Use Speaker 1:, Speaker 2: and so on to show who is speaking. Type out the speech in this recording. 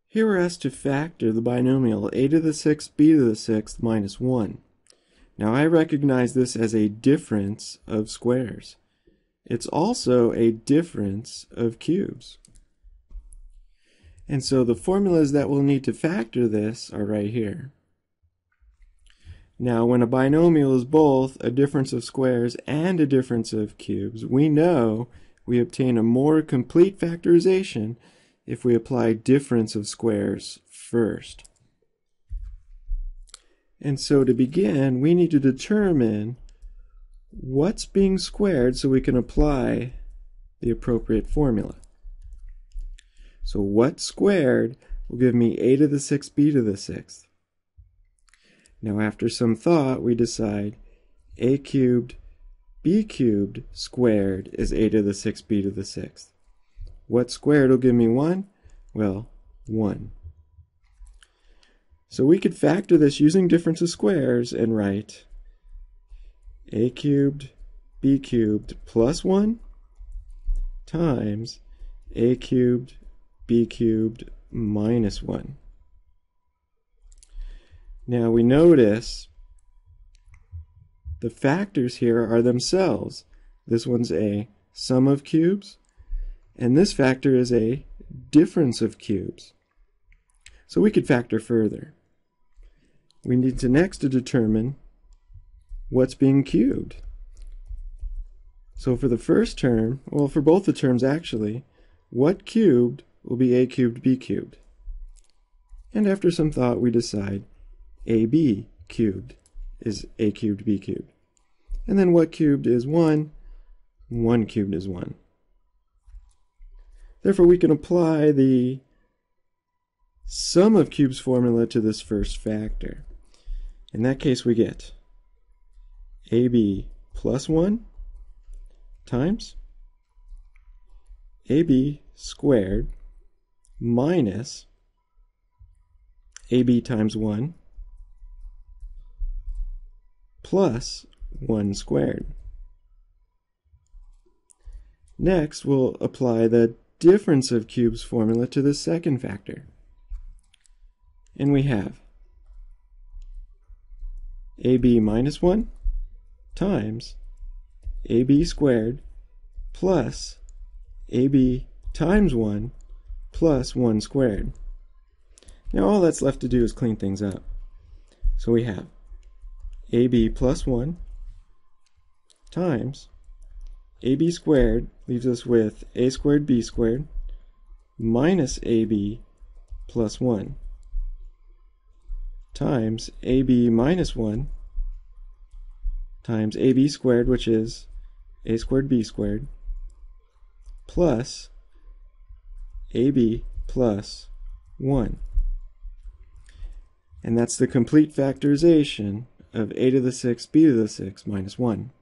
Speaker 1: Here we're asked to factor the binomial a to the 6th b to the 6th minus 1. Now I recognize this as a difference of squares. It's also a difference of cubes. And so the formulas that we'll need to factor this are right here. Now when a binomial is both a difference of squares and a difference of cubes, we know we obtain a more complete factorization if we apply difference of squares first. And so to begin, we need to determine what's being squared so we can apply the appropriate formula. So what squared will give me a to the 6th b to the 6th? Now after some thought, we decide a cubed b cubed squared is a to the 6th b to the 6th. What squared will give me 1? Well, 1. So we could factor this using difference of squares and write a cubed b cubed plus 1 times a cubed b cubed minus 1. Now we notice the factors here are themselves. This one's a sum of cubes, and this factor is a difference of cubes. So we could factor further. We need to next to determine what's being cubed. So for the first term, well, for both the terms actually, what cubed will be a cubed b cubed? And after some thought, we decide ab cubed is a cubed b cubed. And then what cubed is 1? 1 cubed is 1. Therefore, we can apply the sum of cubes formula to this first factor. In that case, we get ab plus 1 times ab squared minus ab times 1 plus 1 squared. Next, we'll apply the difference of cubes formula to the second factor. And we have ab minus 1 times ab squared plus ab times 1 plus 1 squared. Now all that's left to do is clean things up. So we have ab plus 1 times ab squared leaves us with a squared b squared minus ab plus 1 times ab minus 1 times ab squared, which is a squared b squared, plus ab plus 1. And that's the complete factorization of a to the 6th b to the 6th minus 1.